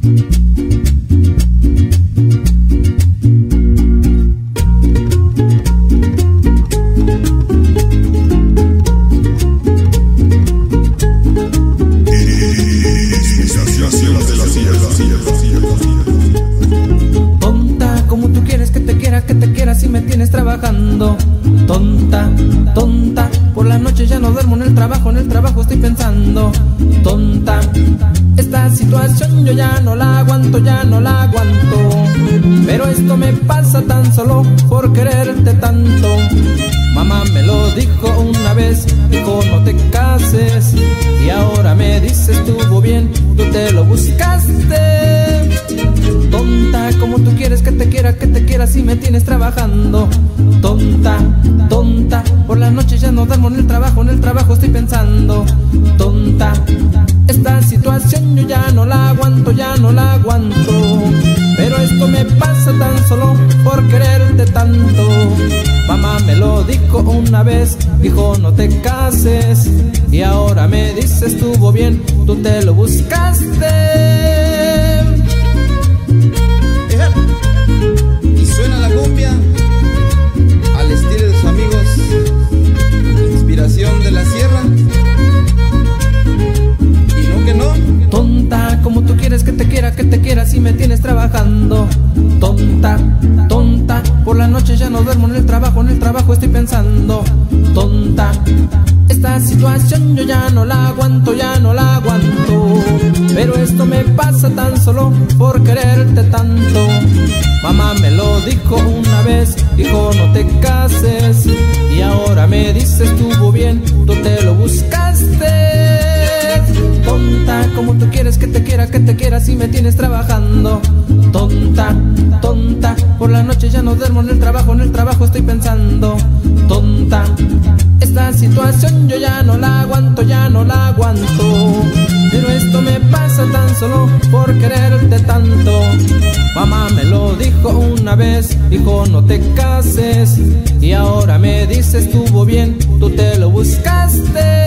Tonta, como tú quieres que te quiera si me tienes trabajando. Tonta, tonta, por la noche ya no duermo en el trabajo estoy pensando. Tonta, esta situación yo ya no la aguanto, ya no la aguanto. Pero esto me pasa tan solo por quererte tanto. Mamá me lo dijo una vez, dijo no te cases. Y ahora me dice estuvo bien, tú te lo buscaste. Tonta, como tú quieres que te quiera si me tienes trabajando. Tonta, tonta, por la noche ya no duermo en el trabajo estoy pensando. Tonta, esta situación yo ya no la aguanto, ya no la aguanto. Pero esto me pasa tan solo por quererte tanto. Mamá me lo dijo una vez, dijo no te cases. Y ahora me dice estuvo bien, tú te lo buscaste. Y suena la cumbia al estilo de sus amigos, inspiración de la sierra. Y no que no. Tonta, como tú quieres que te quiera si me tienes trabajando. Tonta, tonta, por la noche ya no duermo en el trabajo estoy pensando. Tonta, esta situación yo ya no la aguanto, ya no la aguanto. Pero esto me pasa tan solo por quererte tanto. Mamá me lo dijo una vez, dijo no te cases. Y ahora me dice estuvo bien, tú te lo buscaste. Tonta, como tú quieres que te quiera si me tienes trabajando. Tonta, tonta, por la noche ya no duermo en el trabajo estoy pensando. Tonta, esta situación yo ya no la aguanto, ya no la aguanto. Pero esto me pasa tan solo por quererte tanto. Mamá me lo dijo una vez, dijo no te cases. Y ahora me dice estuvo bien, tú te lo buscaste.